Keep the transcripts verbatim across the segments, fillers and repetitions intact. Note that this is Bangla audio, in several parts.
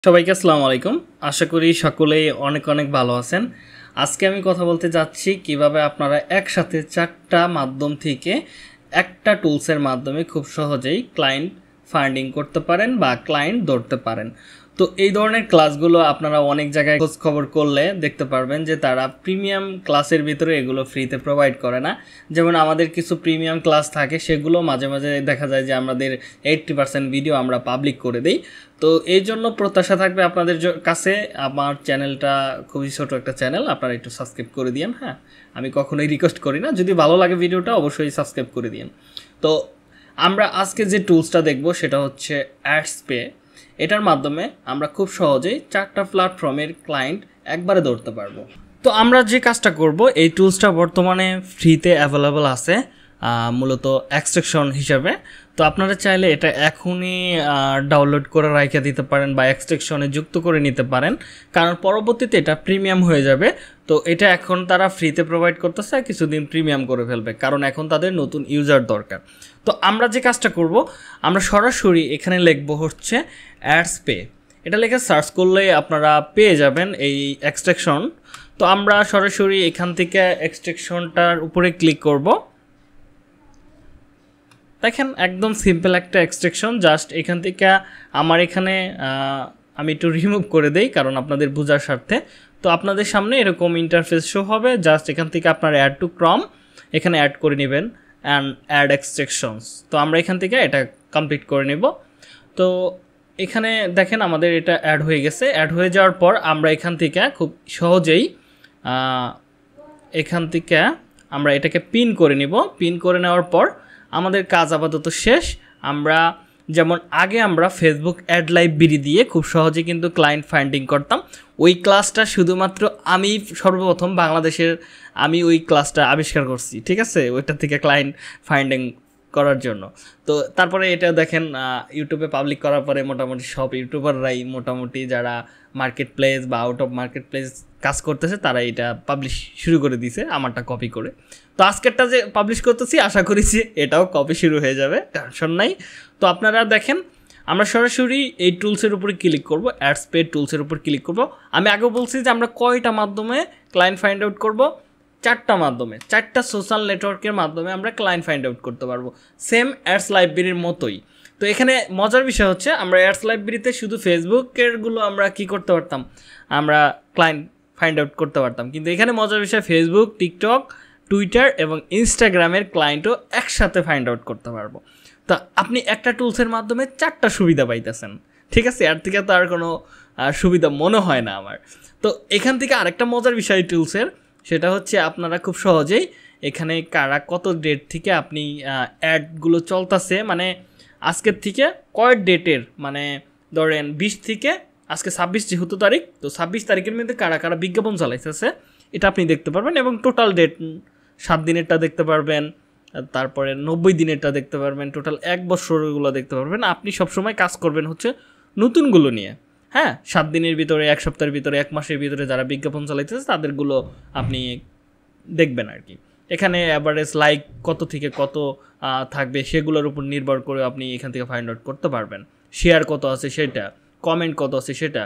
সবাইকে আসসালামু আলাইকুম। আশা করি সকলেই অনেক অনেক ভালো আছেন। আজকে আমি কথা বলতে যাচ্ছি কিভাবে আপনারা একসাথে চারটা মাধ্যম থেকে একটা টুলসের মাধ্যমে খুব সহজেই ক্লায়েন্ট ফান্ডিং করতে পারেন বা ক্লায়েন্ট ধরতে পারেন। তো এই ধরনের ক্লাসগুলো আপনারা অনেক জায়গায় খোঁজ খবর করলে দেখতে পারবেন যে তারা প্রিমিয়াম ক্লাসের ভিতরে এগুলো ফ্রিতে প্রোভাইড করে না। যেমন আমাদের কিছু প্রিমিয়াম ক্লাস থাকে, সেগুলো মাঝে মাঝে দেখা যায় যে আমাদের এইট্টি পার্সেন্ট ভিডিও আমরা পাবলিক করে দিই। তো এই জন্য প্রত্যাশা থাকবে আপনাদের কাছে, আমার চ্যানেলটা খুবই ছোটো একটা চ্যানেল, আপনারা একটু সাবস্ক্রাইব করে দিন। হ্যাঁ, আমি কখনোই রিকোয়েস্ট করি না, যদি ভালো লাগে ভিডিওটা অবশ্যই সাবস্ক্রাইব করে দিন। তো আমরা আজকে যে টুলসটা দেখব সেটা হচ্ছে অ্যাডসপে। এটার মাধ্যমে আমরা খুব সহজেই চারটা প্ল্যাটফর্মের ক্লায়েন্ট একবারে ধরতে পারবো। তো আমরা যে কাজটা করব, এই টুলসটা বর্তমানে ফ্রিতে অ্যাভেলেবল আছে মূলত এক্সট্রাকশন হিসাবে। তো আপনারা চাইলে এটা এখনই ডাউনলোড করে রাখা দিতে পারেন বা এক্সট্রাকশনে যুক্ত করে নিতে পারেন, কারণ পরবর্তীতে এটা প্রিমিয়াম হয়ে যাবে। তো এটা এখন তারা ফ্রিতে প্রোভাইড করতেছে, কিছুদিন প্রিমিয়াম করে ফেলবে, কারণ এখন তাদের নতুন ইউজার দরকার। তো আমরা যে কাজটা করব, আমরা সরাসরি এখানে লিখবো হচ্ছে অ্যাডসপে। এটা লিখে সার্চ করলে আপনারা পেয়ে যাবেন এই এক্সট্রাকশন। তো আমরা সরাসরি এখান থেকে এক্সট্রাকশনটার উপরে ক্লিক করব। দেখেন একদম সিম্পল একটা এক্সট্রাকশন। জাস্ট এখান থেকে আমার এখানে আমি একটু রিমুভ করে দেই কারণ আপনাদের বোঝার স্বার্থে। তো আপনাদের সামনে এরকম ইন্টারফেস শো হবে। জাস্ট এখান থেকে আপনার অ্যাড টু ক্রম এখানে অ্যাড করে নেবেন অ্যান্ড অ্যাড এক্সট্রাকশনস। তো আমরা এখান থেকে এটা কমপ্লিট করে নেব। তো এখানে দেখেন আমাদের এটা অ্যাড হয়ে গেছে। অ্যাড হয়ে যাওয়ার পর আমরা এখান থেকে খুব সহজেই এখান থেকে আমরা এটাকে পিন করে নিব। পিন করে নেওয়ার পর আমাদের কাজ আপাতত শেষ। আমরা যেমন আগে আমরা ফেসবুক অ্যাড লাইব্রেরি দিয়ে খুব সহজে কিন্তু ক্লায়েন্ট ফাইন্ডিং করতাম। ওই ক্লাসটা শুধুমাত্র আমি সর্বপ্রথম বাংলাদেশের আমি ওই ক্লাসটা আবিষ্কার করছি, ঠিক আছে, ওইটা থেকে ক্লায়েন্ট ফাইন্ডিং করার জন্য। তো তারপরে এটা দেখেন ইউটিউবে পাবলিক করার পরে মোটামুটি সব ইউটিউবাররাই মোটামুটি যারা মার্কেট প্লেস বা আউট অফ মার্কেট প্লেস কাজ করতেছে তারা এটা পাবলিশ শুরু করে দিয়েছে আমারটা কপি করে। তো আজকেরটা যে পাবলিশ করতেছি আশা করেছি এটাও কপি শুরু হয়ে যাবে, টেনশন নাই। তো আপনারা দেখেন আমরা সরাসরি এই টুলসের উপরে ক্লিক করব, অ্যাডসপে টুলসের উপর ক্লিক করব। আমি আগেও বলছি যে আমরা কয়টা মাধ্যমে ক্লায়েন্ট ফাইন্ড আউট করব, চারটা মাধ্যমে, চারটা সোশ্যাল নেটওয়ার্কের মাধ্যমে আমরা ক্লায়েন্ট ফাইন্ড আউট করতে পারবো, সেম অ্যাডস লাইব্রেরির মতোই। তো এখানে মজার বিষয় হচ্ছে আমরা অ্যাডস লাইব্রেরিতে শুধু ফেসবুকেরগুলো আমরা কি করতে পারতাম, আমরা ক্লায়েন্ট ফাইন্ড আউট করতে পারতাম, কিন্তু এখানে মজার বিষয় ফেসবুক, টিকটক, টুইটার এবং ইনস্টাগ্রামের ক্লায়েন্টও একসাথে ফাইন্ড আউট করতে পারবো। তো আপনি একটা টুলসের মাধ্যমে চারটা সুবিধা পাইতেছেন, ঠিক আছে, এর থেকে তো আর কোনো সুবিধা মনে হয় না আমার। তো এখান থেকে আরেকটা মজার বিষয় টুলসের, সেটা হচ্ছে আপনারা খুব সহজেই এখানে কারা কত ডেট থেকে আপনি অ্যাডগুলো চলতেছে, মানে আজকের থেকে কয় ডেটের, মানে ধরেন বিশ থেকে আজকে ছাব্বিশ যেহেতু তারিখ, তো ছাব্বিশ তারিখের মধ্যে কারা কারা বিজ্ঞাপন চালাইতেছে এটা আপনি দেখতে পারবেন, এবং টোটাল ডেট সাত দিনেরটা দেখতে পারবেন, তারপরে নব্বই দিনেরটা দেখতে পারবেন, টোটাল এক বছরগুলো দেখতে পারবেন। আপনি সবসময় কাজ করবেন হচ্ছে নতুনগুলো নিয়ে। হ্যাঁ, সাত দিনের ভিতরে, এক সপ্তাহের ভিতরে, এক মাসের ভিতরে যারা বিজ্ঞাপন চালাইতেছে তাদেরগুলো আপনি দেখবেন আর কি। এখানে অ্যাভারেজ লাইক কত থেকে কত থাকবে সেগুলোর উপর নির্ভর করে আপনি এখান থেকে ফাইন্ড আউট করতে পারবেন। শেয়ার কত আছে সেটা, কমেন্ট কত আছে সেটা,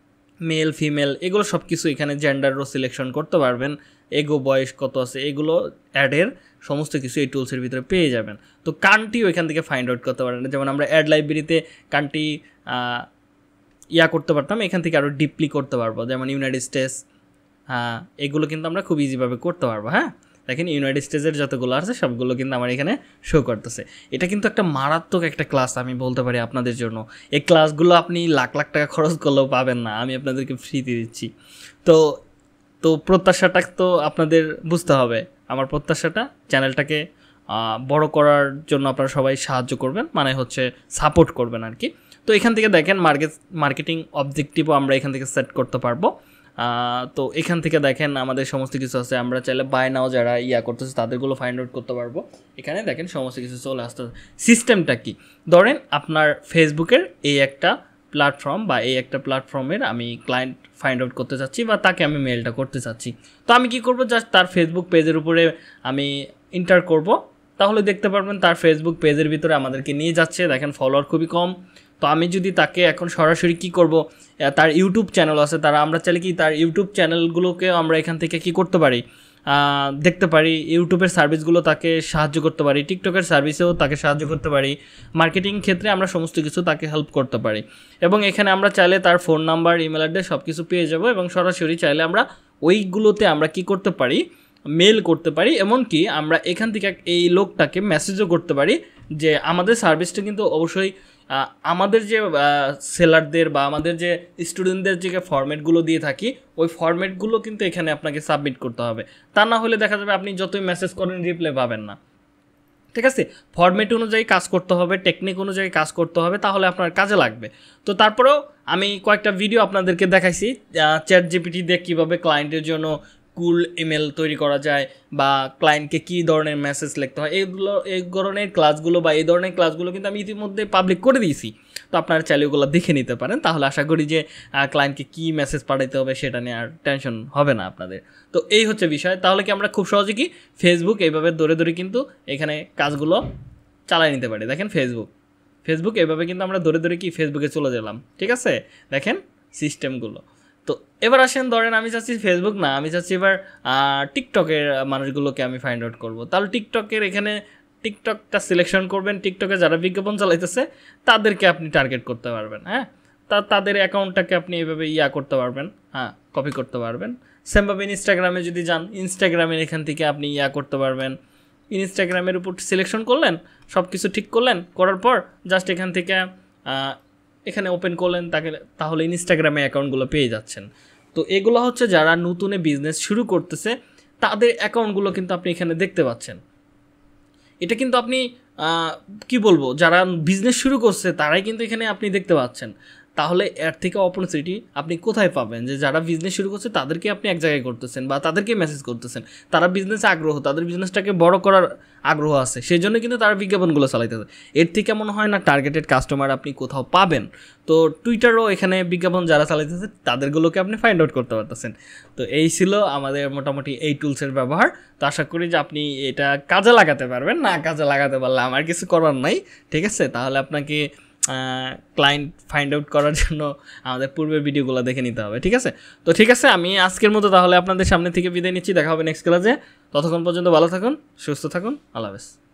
মেল ফিমেল এগুলো সব কিছু, এখানে জেন্ডারও সিলেকশন করতে পারবেন, এগো বয়স কত আছে এগুলো অ্যাডের সমস্ত কিছু এই টুলসের ভিতরে পেয়ে যাবেন। তো কান্ট্রিও এখান থেকে ফাইন্ড আউট করতে পারেন, যেমন আমরা অ্যাড লাইব্রেরিতে কান্ট্রি ইয়া করতে পারতাম, এখান থেকে আরও ডিপলি করতে পারবো, যেমন ইউনাইটেড স্টেটস, হ্যাঁ এগুলো কিন্তু আমরা খুব ইজিভাবে করতে পারবো। হ্যাঁ দেখেন ইউনাইটেড স্টেটসের যতগুলো আছে সবগুলো কিন্তু আমার এখানে শো করতেছে। এটা কিন্তু একটা মারাত্মক একটা ক্লাস আমি বলতে পারি আপনাদের জন্য। এই ক্লাসগুলো আপনি লাখ লাখ টাকা খরচ করলেও পাবেন না, আমি আপনাদেরকে ফ্রিতে দিচ্ছি। তো তো প্রত্যাশাটা তো আপনাদের বুঝতে হবে, আমার প্রত্যাশাটা চ্যানেলটাকে বড় করার জন্য আপনারা সবাই সাহায্য করবেন, মানে হচ্ছে সাপোর্ট করবেন আর কি। তো এখান থেকে দেখেন মার্কেট মার্কেটিং অবজেক্টিভও আমরা এখান থেকে সেট করতে পারবো। তো এখান থেকে দেখেন আমাদের সমস্ত কিছু আছে, আমরা চাইলে বাই নাও যারা ইয়া করতেছে তাদেরগুলো ফাইন্ড আউট করতে পারবো। এখানে দেখেন সমস্ত কিছু চলে আসতে। সিস্টেমটা কি, ধরেন আপনার ফেসবুকের এই একটা প্ল্যাটফর্ম বা এই একটা প্ল্যাটফর্মের আমি ক্লায়েন্ট ফাইন্ড আউট করতে চাচ্ছি বা তাকে আমি মেলটা করতে চাচ্ছি। তো আমি কি করব, জাস্ট তার ফেসবুক পেজের উপরে আমি এন্টার করব, তাহলে দেখতে পারবেন তার ফেসবুক পেজের ভিতরে আমাদেরকে নিয়ে যাচ্ছে। দেখেন ফলোয়ার খুবই কম, তো আমি যদি তাকে এখন সরাসরি কি করব, তার ইউটিউব চ্যানেল আছে, তারা আমরা চাইলে কি তার ইউটিউব চ্যানেলগুলোকে আমরা এখান থেকে কি করতে পারি, দেখতে পারি, ইউটিউবের সার্ভিসগুলো তাকে সাহায্য করতে পারি, টিকটকের সার্ভিসেও তাকে সাহায্য করতে পারি, মার্কেটিং ক্ষেত্রে আমরা সমস্ত কিছু তাকে হেল্প করতে পারি। এবং এখানে আমরা চাইলে তার ফোন নাম্বার, ইমেল অ্যাড্রেস সব কিছু পেয়ে যাব এবং সরাসরি চাইলে আমরা ওইগুলোতে আমরা কি করতে পারি, মেল করতে পারি। এমনকি আমরা এখান থেকে এই লোকটাকে মেসেজও করতে পারি যে আমাদের সার্ভিসটা কিন্তু অবশ্যই আমাদের যে সেলারদের বা আমাদের যে স্টুডেন্টদের যে ফরম্যাটগুলো দিয়ে থাকি ওই ফরম্যাটগুলো কিন্তু এখানে আপনাকে সাবমিট করতে হবে। তা না হলে দেখা যাবে আপনি যতই মেসেজ করেন রিপ্লাই পাবেন না। ঠিক আছে, ফরম্যাট অনুযায়ী কাজ করতে হবে, টেকনিক অনুযায়ী কাজ করতে হবে, তাহলে আপনার কাজে লাগবে। তো তারপরেও আমি কয়েকটা ভিডিও আপনাদেরকে দেখাইছি চ্যাট জিপিটি দিয়ে কীভাবে ক্লায়েন্টের জন্য কুল ইমেল তৈরি করা যায় বা ক্লায়েন্টকে কী ধরনের মেসেজ লিখতে হয়, এইগুলো এই ধরনের ক্লাসগুলো বা এই ধরনের ক্লাসগুলো কিন্তু আমি ইতিমধ্যে পাবলিক করে দিয়েছি। তো আপনারা চাইলে ওগুলো দেখে নিতে পারেন, তাহলে আশা করি যে ক্লায়েন্টকে কী মেসেজ পাঠাইতে হবে সেটা নিয়ে আর টেনশন হবে না আপনাদের। তো এই হচ্ছে বিষয়। তাহলে কি আমরা খুব সহজে কি ফেসবুক এইভাবে ধরে ধরে কিন্তু এখানে কাজগুলো চালাই নিতে পারি। দেখেন ফেসবুক ফেসবুক এইভাবে কিন্তু আমরা ধরে ধরে কি ফেসবুকে চলে গেলাম। ঠিক আছে, দেখেন সিস্টেমগুলো। তো এবার আসেন, ধরেন আমি চাচ্ছি ফেসবুক না, আমি চাচ্ছি এবার টিকটকের মানুষগুলোকে আমি ফাইন্ড আউট করবো। তাহলে টিকটকের এখানে টিকটকটা সিলেকশন করবেন, টিকটকে যারা বিজ্ঞাপন চালাইতেছে তাদেরকে আপনি টার্গেট করতে পারবেন। হ্যাঁ, তা তাদের অ্যাকাউন্টটাকে আপনি এইভাবে ইয়া করতে পারবেন, হ্যাঁ কপি করতে পারবেন। সেমভাবে ইনস্টাগ্রামে যদি যান, ইনস্টাগ্রামের এখান থেকে আপনি ইয়া করতে পারবেন। ইনস্টাগ্রামের উপর সিলেকশন করলেন, সব কিছু ঠিক করলেন, করার পর জাস্ট এখান থেকে এখানে ওপেন করলেন, তাকে তাহলে ইনস্টাগ্রামে অ্যাকাউন্টগুলো পেয়ে যাচ্ছেন। তো এগুলো হচ্ছে যারা নতুনে বিজনেস শুরু করতেছে তাদের অ্যাকাউন্টগুলো কিন্তু আপনি এখানে দেখতে পাচ্ছেন। এটা কিন্তু আপনি কি বলবো, যারা বিজনেস শুরু করছে তারাই কিন্তু এখানে আপনি দেখতে পাচ্ছেন। তাহলে এর থেকে অপরচুনিটি আপনি কোথায় পাবেন, যে যারা বিজনেস শুরু করছে তাদেরকে আপনি এক জায়গায় করতেছেন বা তাদেরকে মেসেজ করতেছেন, তারা বিজনেসে আগ্রহ, তাদের বিজনেসটাকে বড় করার আগ্রহ আছে, সেই জন্য কিন্তু তারা বিজ্ঞাপনগুলো চালাইতেছে। এর থেকে মনে হয় না টার্গেটেড কাস্টমার আপনি কোথাও পাবেন। তো টুইটারও এখানে বিজ্ঞাপন যারা চালাইতেছে তাদেরগুলোকে আপনি ফাইন্ড আউট করতে পারতেছেন। তো এই ছিল আমাদের মোটামুটি এই টুলসের ব্যবহার। তো আশা করি যে আপনি এটা কাজে লাগাতে পারবেন। না কাজে লাগাতে পারলে আমার কিছু করার নাই। ঠিক আছে, তাহলে আপনাকে ক্লায়েন্ট ফাইন্ড আউট করার জন্য আমাদের পূর্বের ভিডিওগুলো দেখে নিতে হবে। ঠিক আছে, তো ঠিক আছে, আমি আজকের মতো তাহলে আপনাদের সামনে থেকে বিদায় নিচ্ছি। দেখা হবে নেক্সট ক্লাসে। ততক্ষণ পর্যন্ত ভালো থাকুন, সুস্থ থাকুন, আল্লাহ হাফেজ।